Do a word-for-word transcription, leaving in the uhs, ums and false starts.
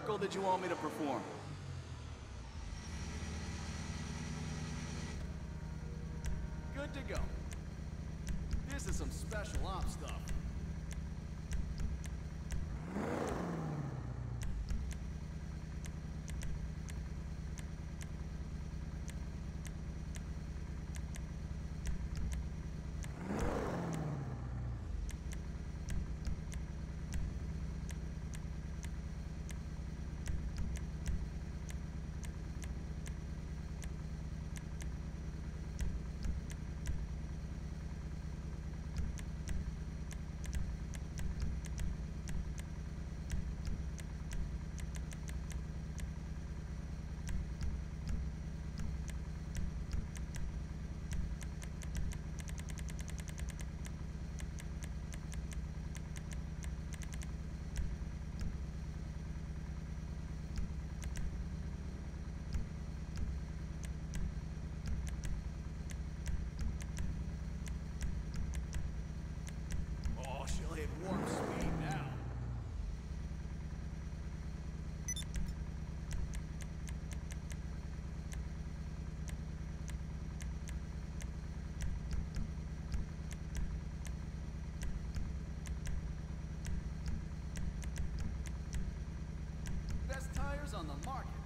circle did you want me to perform? Good to go. This is some special ops stuff. She'll hit warp speed now. Best tires on the market.